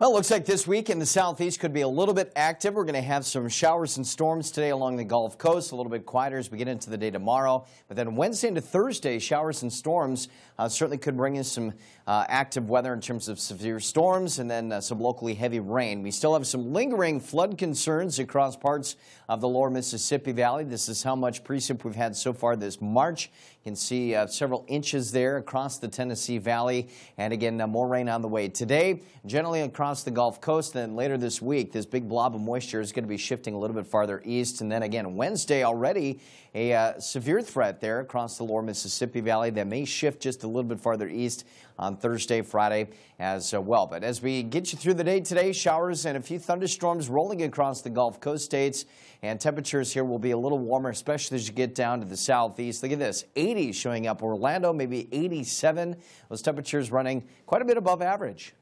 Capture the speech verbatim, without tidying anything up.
Well, it looks like this week in the southeast could be a little bit active. We're going to have some showers and storms today along the Gulf Coast, a little bit quieter as we get into the day tomorrow. But then Wednesday into Thursday, showers and storms uh, certainly could bring in some uh, active weather in terms of severe storms and then uh, some locally heavy rain. We still have some lingering flood concerns across parts of the lower Mississippi Valley. This is how much precip we've had so far this March. You can see uh, several inches there across the Tennessee Valley. And again, uh, more rain on the way today, generally across the Gulf Coast. Then later this week, this big blob of moisture is going to be shifting a little bit farther east. And then again, Wednesday already a uh, severe threat there across the lower Mississippi Valley that may shift just a little bit farther east on Thursday, Friday as uh, well. But as we get you through the day today, showers and a few thunderstorms rolling across the Gulf Coast states. And temperatures here will be a little warmer, especially as you get down to the southeast. Look at this, eighty showing up Orlando, maybe eighty-seven. Those temperatures running quite a bit above average.